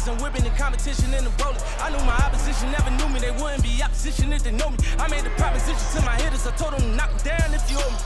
I'm whipping the competition in the bowling. I knew my opposition never knew me. They wouldn't be opposition if they know me. I made the proposition to my hitters. I told them to knock them down if you owe me.